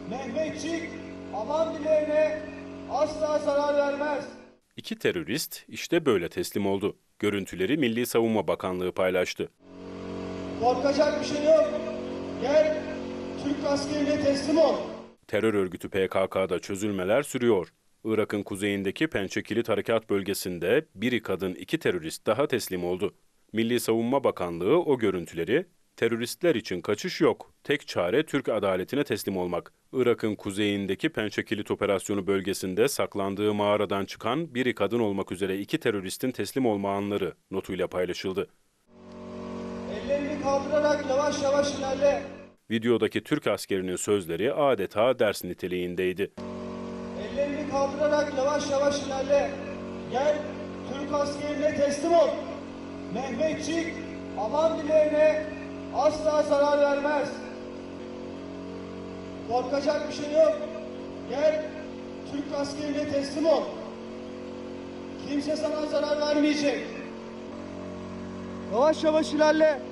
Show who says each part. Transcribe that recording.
Speaker 1: Mehmetçik aman dileğine asla zarar vermez.
Speaker 2: İki terörist işte böyle teslim oldu. Görüntüleri Milli Savunma Bakanlığı paylaştı.
Speaker 1: Korkacak bir şey yok. Gel Türk askerine teslim ol.
Speaker 2: Terör örgütü PKK'da çözülmeler sürüyor. Irak'ın kuzeyindeki Pençe Kilit Harekat Bölgesi'nde biri kadın 2 terörist daha teslim oldu. Milli Savunma Bakanlığı o görüntüleri "Teröristler için kaçış yok. Tek çare Türk adaletine teslim olmak." Irak'ın kuzeyindeki Pençe Kilit Operasyonu bölgesinde saklandığı mağaradan çıkan biri kadın olmak üzere 2 teröristin teslim olma anları notuyla paylaşıldı.
Speaker 1: Ellerini kaldırarak yavaş yavaş ilerle.
Speaker 2: Videodaki Türk askerinin sözleri adeta ders niteliğindeydi.
Speaker 1: Ellerini kaldırarak yavaş yavaş ilerle. Gel Türk askerine teslim ol. Mehmetçik aman dileğine asla zarar vermez. Korkacak bir şey yok. Gel Türk askerine teslim ol. Kimse sana zarar vermeyecek. Yavaş yavaş ilerle.